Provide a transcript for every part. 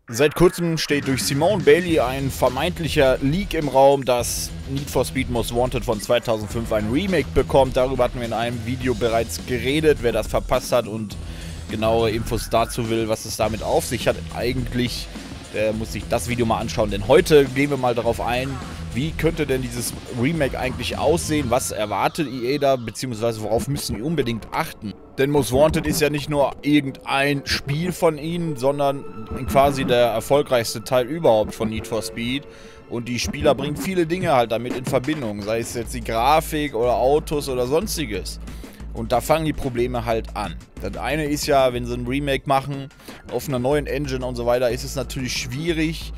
Seit kurzem steht durch Simone Bailey ein vermeintlicher Leak im Raum, dass Need for Speed Most Wanted von 2005 ein Remake bekommt. Darüber hatten wir in einem Video bereits geredet. Wer das verpasst hat und genauere Infos dazu will, was es damit auf sich hat, eigentlich, der muss sich das Video mal anschauen. Denn heute gehen wir mal darauf ein, wie könnte denn dieses Remake eigentlich aussehen? Was erwartet EA da, beziehungsweise worauf müssen wir unbedingt achten? Denn Most Wanted ist ja nicht nur irgendein Spiel von ihnen, sondern quasi der erfolgreichste Teil überhaupt von Need for Speed. Und die Spieler bringen viele Dinge halt damit in Verbindung, sei es jetzt die Grafik oder Autos oder sonstiges. Und da fangen die Probleme halt an. Das eine ist ja, wenn sie ein Remake machen, auf einer neuen Engine und so weiter, ist es natürlich schwierig,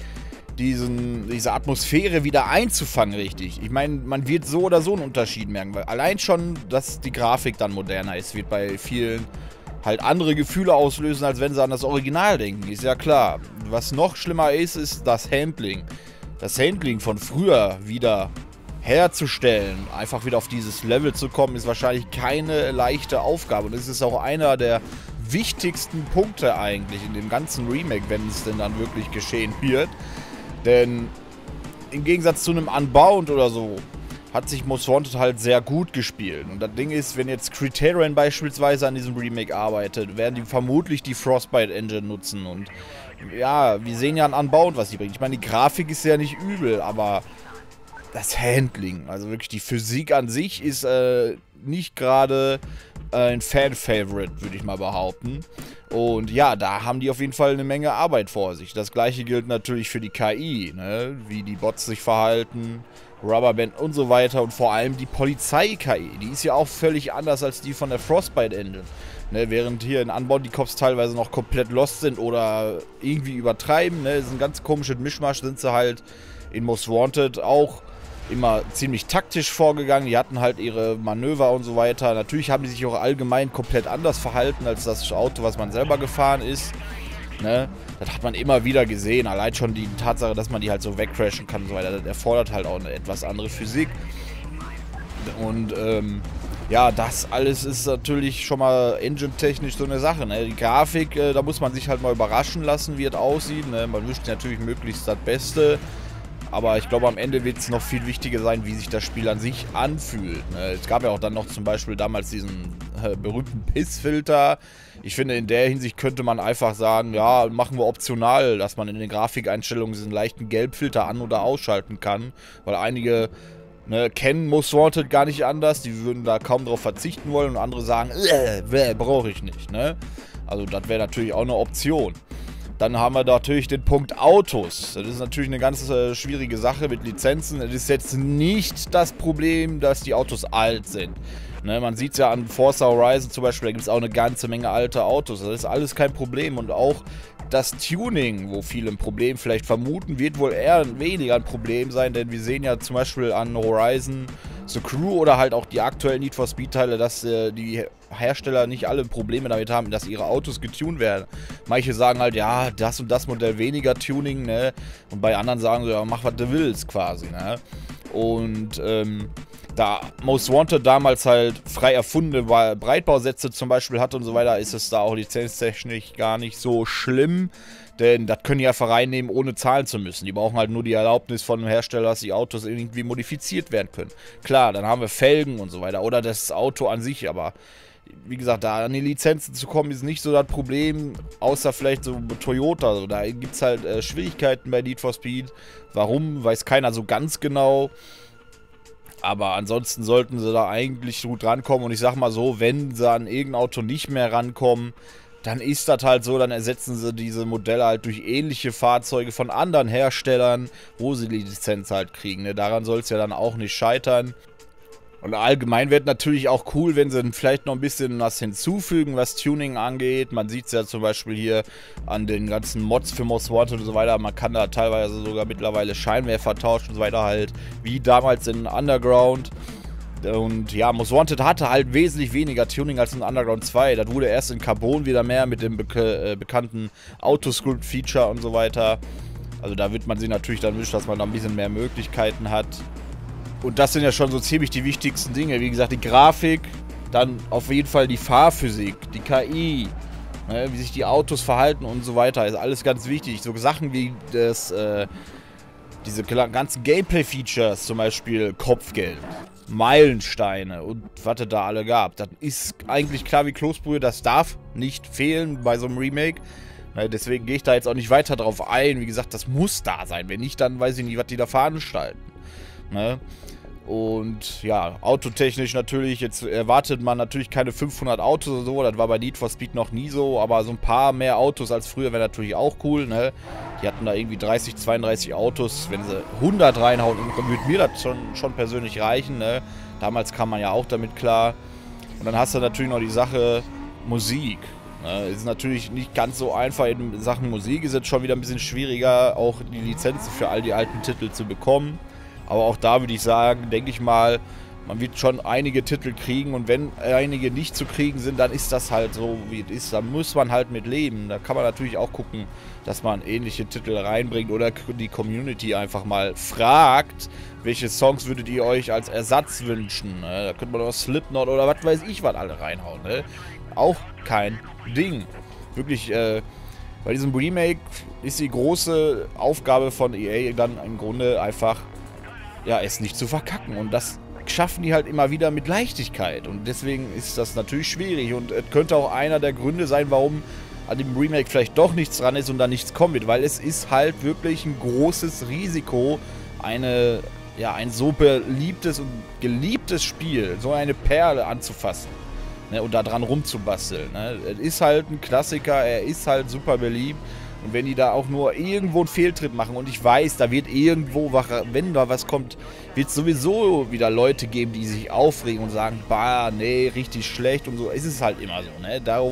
diese Atmosphäre wieder einzufangen, richtig. Ich meine, man wird so oder so einen Unterschied merken, weil allein schon, dass die Grafik dann moderner ist, wird bei vielen halt andere Gefühle auslösen, als wenn sie an das Original denken, ist ja klar. Was noch schlimmer ist, ist das Handling. Das Handling von früher wieder herzustellen, einfach wieder auf dieses Level zu kommen, ist wahrscheinlich keine leichte Aufgabe. Und es ist auch einer der wichtigsten Punkte eigentlich in dem ganzen Remake, wenn es denn dann wirklich geschehen wird. Denn im Gegensatz zu einem Unbound oder so hat sich Most Wanted halt sehr gut gespielt. Und das Ding ist, wenn jetzt Criterion beispielsweise an diesem Remake arbeitet, werden die vermutlich die Frostbite Engine nutzen. Und ja, wir sehen ja an Unbound, was die bringt. Ich meine, die Grafik ist ja nicht übel, aber das Handling, also wirklich die Physik an sich ist nicht gerade ein Fan-Favorite, würde ich mal behaupten. Und ja, da haben die auf jeden Fall eine Menge Arbeit vor sich. Das gleiche gilt natürlich für die KI, ne? Wie die Bots sich verhalten, Rubberband und so weiter. Und vor allem die Polizei-KI, die ist ja auch völlig anders als die von der Frostbite Engine. Ne? Während hier in Unbound die Cops teilweise noch komplett lost sind oder irgendwie übertreiben, ne? Das ist ein ganz komisches Mischmasch, sind sie halt in Most Wanted auch immer ziemlich taktisch vorgegangen. Die hatten halt ihre Manöver und so weiter. Natürlich haben die sich auch allgemein komplett anders verhalten als das Auto, was man selber gefahren ist. Ne? Das hat man immer wieder gesehen. Allein schon die Tatsache, dass man die halt so wegcrashen kann und so weiter, das erfordert halt auch eine etwas andere Physik. Und ja, das alles ist natürlich schon mal engine-technisch so eine Sache. Ne? Die Grafik, da muss man sich halt mal überraschen lassen, wie es aussieht. Ne? Man wünscht natürlich möglichst das Beste. Aber ich glaube, am Ende wird es noch viel wichtiger sein, wie sich das Spiel an sich anfühlt. Es gab ja auch dann noch zum Beispiel damals diesen berühmten Pissfilter. Ich finde, in der Hinsicht könnte man einfach sagen, ja, machen wir optional, dass man in den Grafikeinstellungen diesen leichten Gelbfilter an- oder ausschalten kann. Weil einige kennen Most Wanted gar nicht anders, die würden da kaum drauf verzichten wollen und andere sagen, brauche ich nicht. Ne? Also das wäre natürlich auch eine Option. Dann haben wir natürlich den Punkt Autos. Das ist natürlich eine ganz schwierige Sache mit Lizenzen. Es ist jetzt nicht das Problem, dass die Autos alt sind. Ne, man sieht es ja an Forza Horizon zum Beispiel, da gibt es auch eine ganze Menge alte Autos. Das ist alles kein Problem. Und auch das Tuning, wo viele ein Problem vielleicht vermuten, wird wohl eher weniger ein Problem sein. Denn wir sehen ja zum Beispiel an Horizon The Crew oder halt auch die aktuellen Need for Speed Teile, dass die Hersteller nicht alle Probleme damit haben, dass ihre Autos getuned werden. Manche sagen halt, ja, das und das Modell weniger Tuning, ne? Und bei anderen sagen so, ja, mach was du willst quasi, ne? Und da Most Wanted damals halt frei erfundene Breitbausätze zum Beispiel hat und so weiter, ist es da auch lizenztechnisch gar nicht so schlimm. Denn das können die einfach reinnehmen, ohne zahlen zu müssen. Die brauchen halt nur die Erlaubnis von dem Hersteller, dass die Autos irgendwie modifiziert werden können. Klar, dann haben wir Felgen und so weiter. Oder das Auto an sich, aber wie gesagt, da an die Lizenzen zu kommen, ist nicht so das Problem, außer vielleicht so Toyota. So, da gibt es halt Schwierigkeiten bei Need for Speed. Warum, weiß keiner so ganz genau. Aber ansonsten sollten sie da eigentlich gut rankommen. Und ich sag mal so, wenn sie an irgendein Auto nicht mehr rankommen, dann ist das halt so, dann ersetzen sie diese Modelle halt durch ähnliche Fahrzeuge von anderen Herstellern, wo sie die Lizenz halt kriegen. Ne? Daran soll es ja dann auch nicht scheitern. Und allgemein wird natürlich auch cool, wenn sie vielleicht noch ein bisschen was hinzufügen, was Tuning angeht. Man sieht es ja zum Beispiel hier an den ganzen Mods für Most Wanted und so weiter. Man kann da teilweise sogar mittlerweile Scheinwerfer tauschen und so weiter halt, wie damals in Underground. Und ja, Most Wanted hatte halt wesentlich weniger Tuning als in Underground 2. Das wurde erst in Carbon wieder mehr mit dem bekannten Autosculpt-Feature und so weiter. Also da wird man sich natürlich dann wünschen, dass man da ein bisschen mehr Möglichkeiten hat. Und das sind ja schon so ziemlich die wichtigsten Dinge. Wie gesagt, die Grafik, dann auf jeden Fall die Fahrphysik, die KI, Ne, wie sich die Autos verhalten und so weiter, ist alles ganz wichtig. So Sachen wie diese ganzen Gameplay-Features, zum Beispiel Kopfgeld, Meilensteine und was es da alle gab. Das ist eigentlich klar wie Kloßbrühe, das darf nicht fehlen bei so einem Remake. Ne, deswegen gehe ich da jetzt auch nicht weiter drauf ein. Wie gesagt, das muss da sein. Wenn nicht, dann weiß ich nicht, was die da veranstalten. Ne? Und ja, autotechnisch natürlich, jetzt erwartet man natürlich keine 500 Autos oder so, das war bei Need for Speed noch nie so, aber so ein paar mehr Autos als früher wäre natürlich auch cool, ne? Die hatten da irgendwie 30, 32 Autos, wenn sie 100 reinhauen, würde mir das schon persönlich reichen, ne? Damals kam man ja auch damit klar. Und dann hast du natürlich noch die Sache Musik. Ne? Ist natürlich nicht ganz so einfach, in Sachen Musik ist es schon wieder ein bisschen schwieriger, auch die Lizenzen für all die alten Titel zu bekommen. Aber auch da würde ich sagen, denke ich mal, man wird schon einige Titel kriegen und wenn einige nicht zu kriegen sind, dann ist das halt so, wie es ist. Da muss man halt mit leben. Da kann man natürlich auch gucken, dass man ähnliche Titel reinbringt oder die Community einfach mal fragt, welche Songs würdet ihr euch als Ersatz wünschen. Ne? Da könnte man auch Slipknot oder was weiß ich was alle reinhauen. Ne? Auch kein Ding. Wirklich, bei diesem Remake ist die große Aufgabe von EA dann im Grunde einfach, ja, es nicht zu verkacken. Und das schaffen die halt immer wieder mit Leichtigkeit. Und deswegen ist das natürlich schwierig. Und es könnte auch einer der Gründe sein, warum an dem Remake vielleicht doch nichts dran ist und da nichts kommen wird. Weil es ist halt wirklich ein großes Risiko, ein so beliebtes und geliebtes Spiel, so eine Perle anzufassen. Ne, und da dran rumzubasteln. Ne. Es ist halt ein Klassiker, er ist halt super beliebt. Und wenn die da auch nur irgendwo einen Fehltritt machen und ich weiß, da wird irgendwo, wenn da was kommt, wird es sowieso wieder Leute geben, die sich aufregen und sagen, bah, nee, richtig schlecht und so. Es ist halt immer so, ne? Darauf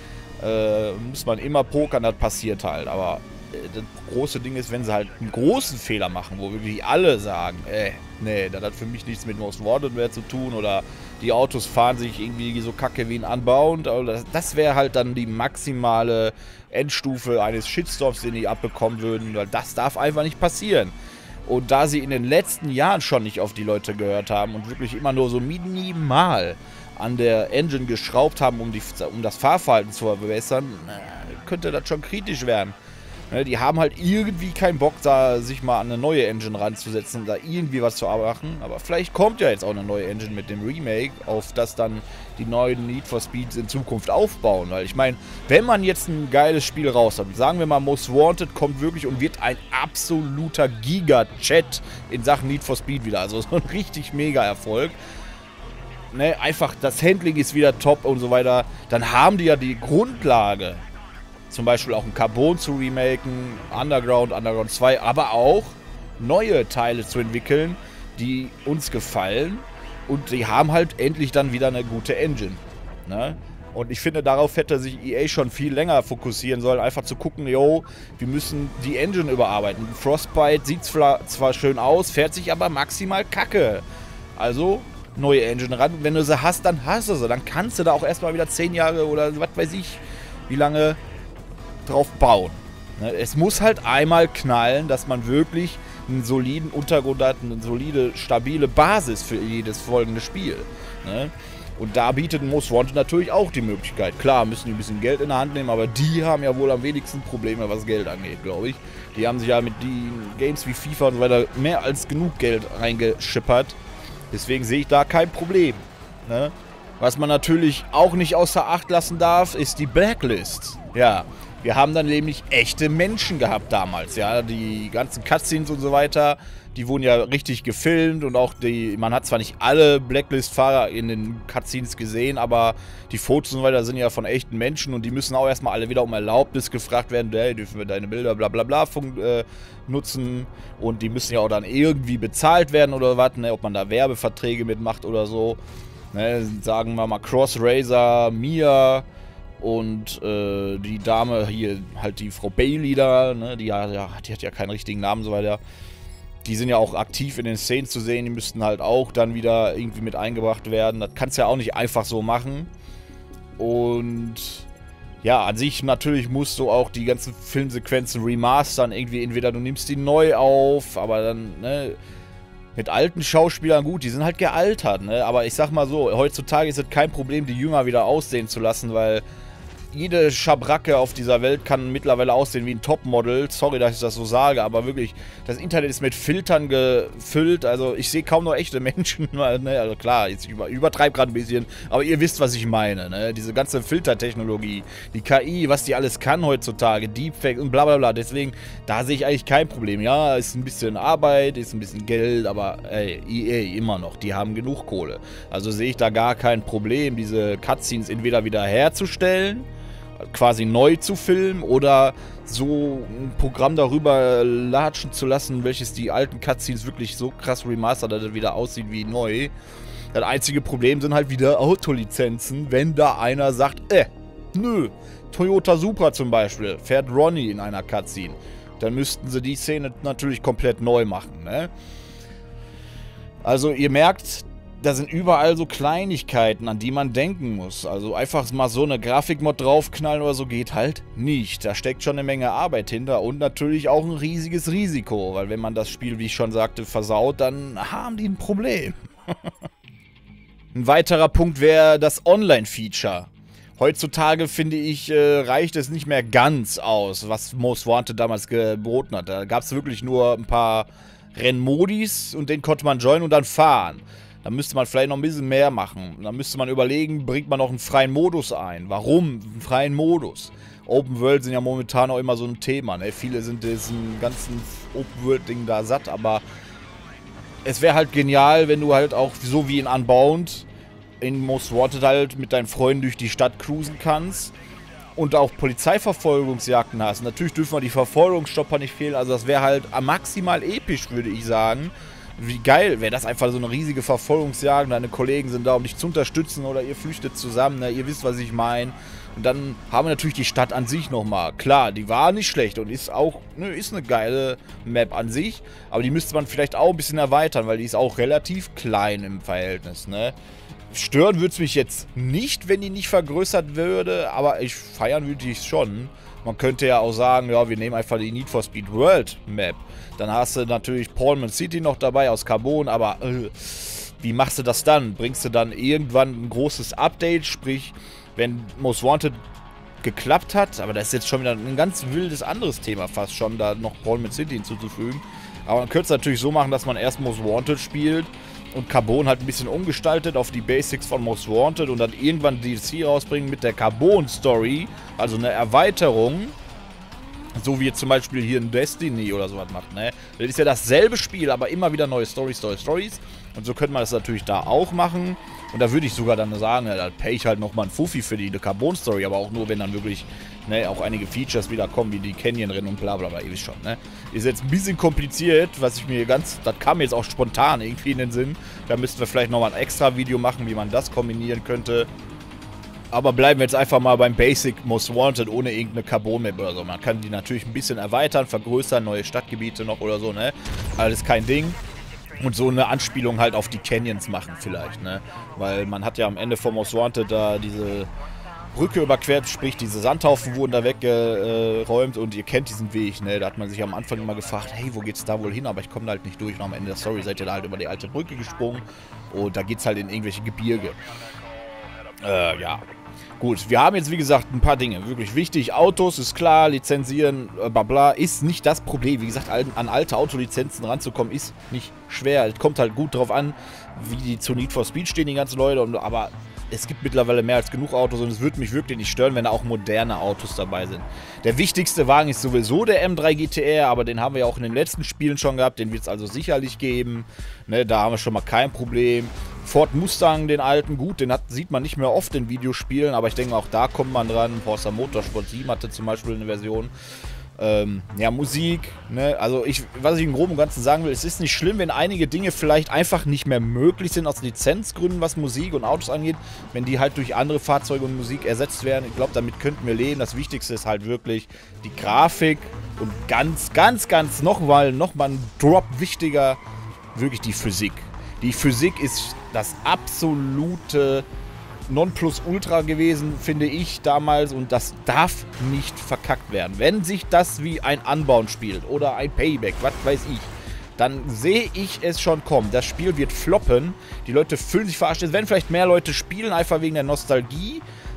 muss man immer pokern, das passiert halt. Aber das große Ding ist, wenn sie halt einen großen Fehler machen, wo wirklich alle sagen, nee, das hat für mich nichts mit Most Wanted mehr zu tun oder die Autos fahren sich irgendwie so kacke wie ein Unbound. Das wäre halt dann die maximale Endstufe eines Shitstorms, den die abbekommen würden, weil das darf einfach nicht passieren. Und da sie in den letzten Jahren schon nicht auf die Leute gehört haben und wirklich immer nur so minimal an der Engine geschraubt haben, um das Fahrverhalten zu verbessern, könnte das schon kritisch werden. Die haben halt irgendwie keinen Bock, da sich mal an eine neue Engine ranzusetzen, da irgendwie was zu machen. Aber vielleicht kommt ja jetzt auch eine neue Engine mit dem Remake, auf das dann die neuen Need for Speeds in Zukunft aufbauen. Weil ich meine, wenn man jetzt ein geiles Spiel raus hat, sagen wir mal Most Wanted kommt wirklich und wird ein absoluter Giga-Chat in Sachen Need for Speed wieder. Also so ein richtig mega Erfolg. Ne, einfach das Handling ist wieder top und so weiter. Dann haben die ja die Grundlage, zum Beispiel auch ein Carbon zu remaken, Underground 2, aber auch neue Teile zu entwickeln, die uns gefallen. Und die haben halt endlich dann wieder eine gute Engine. Ne? Und ich finde, darauf hätte sich EA schon viel länger fokussieren sollen, einfach zu gucken, yo, wir müssen die Engine überarbeiten. Frostbite sieht zwar schön aus, fährt sich aber maximal kacke. Also neue Engine ran. Wenn du sie hast, dann hast du sie. Dann kannst du da auch erstmal wieder 10 Jahre oder was weiß ich, wie lange drauf bauen. Es muss halt einmal knallen, dass man wirklich einen soliden Untergrund hat, eine solide, stabile Basis für jedes folgende Spiel. Und da bietet Most Wanted natürlich auch die Möglichkeit. Klar, müssen die ein bisschen Geld in der Hand nehmen, aber die haben ja wohl am wenigsten Probleme, was Geld angeht, glaube ich. Die haben sich ja mit den Games wie FIFA und so weiter mehr als genug Geld reingeschippert. Deswegen sehe ich da kein Problem. Was man natürlich auch nicht außer Acht lassen darf, ist die Blacklist. Ja, wir haben dann nämlich echte Menschen gehabt damals, ja, die ganzen Cutscenes und so weiter, die wurden ja richtig gefilmt und auch man hat zwar nicht alle Blacklist-Fahrer in den Cutscenes gesehen, aber die Fotos und so weiter sind ja von echten Menschen und die müssen auch erstmal alle wieder um Erlaubnis gefragt werden, hey, dürfen wir deine Bilder bla bla bla nutzen und die müssen ja auch dann irgendwie bezahlt werden oder was, ne, ob man da Werbeverträge mitmacht oder so, ne, sagen wir mal Crossracer, Mia und die Dame hier, halt die Frau Bailey da, ne, die hat ja keinen richtigen Namen, so weiter. Die sind ja auch aktiv in den Szenen zu sehen, die müssten halt auch dann wieder irgendwie mit eingebracht werden. Das kannst du ja auch nicht einfach so machen. Und ja, an sich natürlich musst du auch die ganzen Filmsequenzen remastern, irgendwie entweder du nimmst die neu auf, aber dann, ne, mit alten Schauspielern, gut, die sind halt gealtert, ne, aber ich sag mal so, heutzutage ist es kein Problem, die jünger wieder aussehen zu lassen, weil jede Schabracke auf dieser Welt kann mittlerweile aussehen wie ein Topmodel. Sorry, dass ich das so sage, aber wirklich, das Internet ist mit Filtern gefüllt. Also ich sehe kaum noch echte Menschen. Ne? Also klar, jetzt übertreibe gerade ein bisschen, aber ihr wisst, was ich meine. Ne? Diese ganze Filtertechnologie, die KI, was die alles kann heutzutage, Deepfake und bla bla bla. Deswegen, da sehe ich eigentlich kein Problem. Ja, ist ein bisschen Arbeit, ist ein bisschen Geld, aber ey, EA immer noch, die haben genug Kohle. Also sehe ich da gar kein Problem, diese Cutscenes entweder wieder herzustellen, quasi neu zu filmen oder so ein Programm darüber latschen zu lassen, welches die alten Cutscenes wirklich so krass remastert, dass das wieder aussieht wie neu. Das einzige Problem sind halt wieder Autolizenzen, wenn da einer sagt, nö, Toyota Supra zum Beispiel, fährt Ronnie in einer Cutscene. Dann müssten sie die Szene natürlich komplett neu machen, ne? Also ihr merkt, da sind überall so Kleinigkeiten, an die man denken muss. Also einfach mal so eine Grafikmod draufknallen oder so geht halt nicht. Da steckt schon eine Menge Arbeit hinter und natürlich auch ein riesiges Risiko. Weil wenn man das Spiel, wie ich schon sagte, versaut, dann haben die ein Problem. Ein weiterer Punkt wäre das Online-Feature. Heutzutage, finde ich, reicht es nicht mehr ganz aus, was Most Wanted damals geboten hat. Da gab es wirklich nur ein paar Rennmodis und den konnte man joinen und dann fahren. Da müsste man vielleicht noch ein bisschen mehr machen. Da müsste man überlegen, bringt man noch einen freien Modus ein. Warum einen freien Modus? Open World sind ja momentan auch immer so ein Thema. Ne? Viele sind diesen ganzen Open World Ding da satt, aber es wäre halt genial, wenn du halt auch so wie in Unbound in Most Wanted halt mit deinen Freunden durch die Stadt cruisen kannst und auch Polizeiverfolgungsjagden hast. Natürlich dürfen wir die Verfolgungsstopper nicht fehlen, also das wäre halt maximal episch, würde ich sagen. Wie geil wäre das einfach, so eine riesige Verfolgungsjagd, deine Kollegen sind da, um dich zu unterstützen oder ihr flüchtet zusammen, ne? Ihr wisst, was ich meine. Und dann haben wir natürlich die Stadt an sich nochmal. Klar, die war nicht schlecht und ist auch, ne, ist eine geile Map an sich, aber die müsste man vielleicht auch ein bisschen erweitern, weil die ist auch relativ klein im Verhältnis, ne? Stören würde es mich jetzt nicht, wenn die nicht vergrößert würde, aber ich feiern würde ich es schon. Man könnte ja auch sagen, ja, wir nehmen einfach die Need for Speed World Map. Dann hast du natürlich Palm City noch dabei aus Carbon, aber wie machst du das dann? Bringst du dann irgendwann ein großes Update, sprich, wenn Most Wanted geklappt hat, aber das ist jetzt schon wieder ein ganz wildes anderes Thema fast schon, da noch Palm City hinzuzufügen. Aber man könnte es natürlich so machen, dass man erst Most Wanted spielt und Carbon halt ein bisschen umgestaltet auf die Basics von Most Wanted und dann irgendwann DLC rausbringen mit der Carbon-Story, also eine Erweiterung, so wie jetzt zum Beispiel hier in Destiny oder sowas macht, ne? Das ist ja dasselbe Spiel, aber immer wieder neue Stories. Und so könnte man das natürlich da auch machen. Und da würde ich sogar dann sagen, ja, da pay ich halt nochmal ein Fuffi für die Carbon-Story, aber auch nur, wenn dann wirklich, ne, auch einige Features wieder kommen, wie die Canyon-Rennen und bla bla bla, ihr wisst schon, ne? Ist jetzt ein bisschen kompliziert, was ich mir das kam mir jetzt auch spontan irgendwie in den Sinn. Da müssten wir vielleicht nochmal ein extra Video machen, wie man das kombinieren könnte. Aber bleiben wir jetzt einfach mal beim Basic Most Wanted ohne irgendeine Carbon-Map oder so. Man kann die natürlich ein bisschen erweitern, vergrößern, neue Stadtgebiete noch oder so, ne? Alles kein Ding. Und so eine Anspielung halt auf die Canyons machen vielleicht, ne? Weil man hat ja am Ende von Most Wanted da diese Brücke überquert, sprich diese Sandhaufen wurden da weggeräumt und ihr kennt diesen Weg, ne? Da hat man sich am Anfang immer gefragt, hey, wo geht's da wohl hin? Aber ich komme da halt nicht durch. Und am Ende der Story seid ihr da halt über die alte Brücke gesprungen und da geht's halt in irgendwelche Gebirge. Ja. Gut, wir haben jetzt wie gesagt ein paar Dinge, wirklich wichtig. Autos ist klar, lizenzieren, bla bla, ist nicht das Problem. Wie gesagt, an alte Autolizenzen ranzukommen ist nicht schwer. Es kommt halt gut drauf an, wie die zu Need for Speed stehen, die ganzen Leute. Aber es gibt mittlerweile mehr als genug Autos und es würde mich wirklich nicht stören, wenn da auch moderne Autos dabei sind. Der wichtigste Wagen ist sowieso der M3 GTR, aber den haben wir ja auch in den letzten Spielen schon gehabt. Den wird es also sicherlich geben. Ne, da haben wir schon mal kein Problem. Ford Mustang, den alten, gut, den sieht man nicht mehr oft in Videospielen, aber ich denke auch da kommt man dran. Forza Motorsport 7 hatte zum Beispiel eine Version. Ja, Musik, ne, also was ich im Groben und Ganzen sagen will, es ist nicht schlimm, wenn einige Dinge vielleicht einfach nicht mehr möglich sind aus Lizenzgründen, was Musik und Autos angeht, wenn die halt durch andere Fahrzeuge und Musik ersetzt werden. Ich glaube, damit könnten wir leben. Das Wichtigste ist halt wirklich die Grafik und ganz nochmal ein Drop wichtiger, wirklich die Physik. Die Physik ist das absolute Nonplusultra gewesen, finde ich damals, und das darf nicht verkackt werden. Wenn sich das wie ein Unbound spielt oder ein Payback, was weiß ich, dann sehe ich es schon kommen. Das Spiel wird floppen, die Leute fühlen sich verarscht. Es werden vielleicht mehr Leute spielen, einfach wegen der Nostalgie,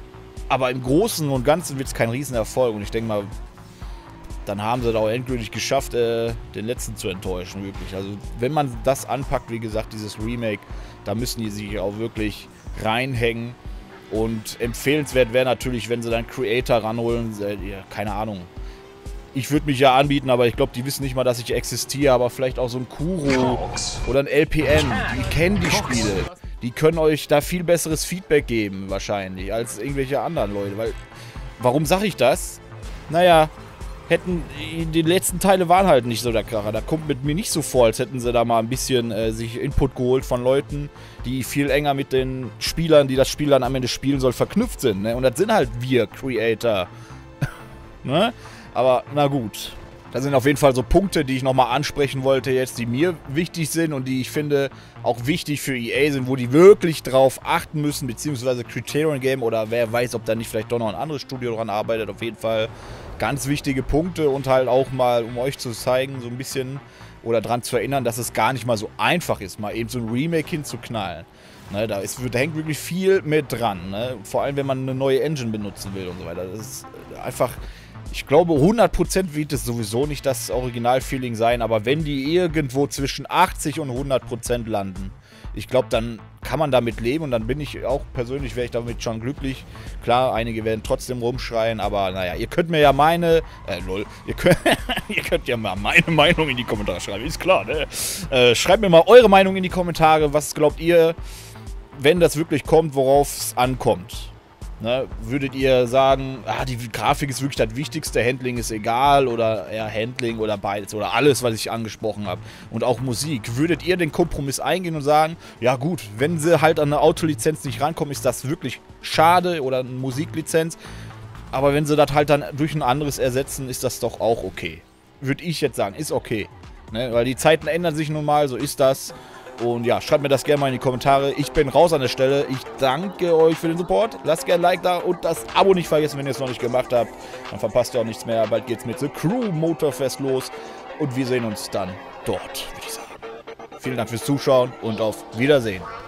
Aber im Großen und Ganzen wird es kein Riesenerfolg. Und ich denke mal, dann haben sie es auch endgültig geschafft, den letzten zu enttäuschen, wirklich. Also wenn man das anpackt, wie gesagt, dieses Remake, da müssen die sich auch wirklich reinhängen. Und empfehlenswert wäre natürlich, wenn sie dann Creator ranholen, ja, keine Ahnung. Ich würde mich ja anbieten, aber ich glaube, die wissen nicht mal, dass ich existiere. Aber vielleicht auch so ein Kuro oder ein LPN, die kennen die Spiele. Die können euch da viel besseres Feedback geben, wahrscheinlich, als irgendwelche anderen Leute. Weil, warum sage ich das? Naja, die letzten Teile waren halt nicht so der Kracher. Da kommt mit mir nicht so vor, als hätten sie da mal ein bisschen sich Input geholt von Leuten, die viel enger mit den Spielern, die das Spiel dann am Ende spielen soll, verknüpft sind. Ne? Und das sind halt wir, Creator. Ne? Aber, na gut. Das sind auf jeden Fall so Punkte, die ich nochmal ansprechen wollte jetzt, die mir wichtig sind und die ich finde auch wichtig für EA sind, wo die wirklich drauf achten müssen, beziehungsweise Criterion Game oder wer weiß, ob da nicht vielleicht doch noch ein anderes Studio dran arbeitet. Auf jeden Fall ganz wichtige Punkte und halt auch mal, um euch zu zeigen, so ein bisschen oder dran zu erinnern, dass es gar nicht mal so einfach ist, mal eben so ein Remake hinzuknallen. Ne, da hängt wirklich viel mit dran, ne? Vor allem, wenn man eine neue Engine benutzen will und so weiter. Das ist einfach... Ich glaube, 100% wird es sowieso nicht das Original-Feeling sein, aber wenn die irgendwo zwischen 80 und 100% landen, ich glaube, dann kann man damit leben und dann bin ich auch persönlich, wäre ich damit schon glücklich. Klar, einige werden trotzdem rumschreien, aber naja, ihr könnt mir ja ihr könnt ja mal meine Meinung in die Kommentare schreiben, ist klar, ne? Schreibt mir mal eure Meinung in die Kommentare, was glaubt ihr, wenn das wirklich kommt, worauf es ankommt? Ne, würdet ihr sagen, die Grafik ist wirklich das Wichtigste, Handling ist egal oder eher Handling oder beides oder alles, was ich angesprochen habe und auch Musik. Würdet ihr den Kompromiss eingehen und sagen, ja gut, wenn sie halt an eine Autolizenz nicht rankommen, ist das wirklich schade oder eine Musiklizenz, aber wenn sie das halt dann durch ein anderes ersetzen, ist das doch auch okay. Würde ich jetzt sagen, ist okay. Ne, weil die Zeiten ändern sich nun mal, so ist das. Und ja, schreibt mir das gerne mal in die Kommentare. Ich bin raus an der Stelle. Ich danke euch für den Support. Lasst gerne ein Like da und das Abo nicht vergessen, wenn ihr es noch nicht gemacht habt. Dann verpasst ihr auch nichts mehr. Bald geht's mit The Crew Motorfest los. Und wir sehen uns dann dort, würde ich sagen. Vielen Dank fürs Zuschauen und auf Wiedersehen.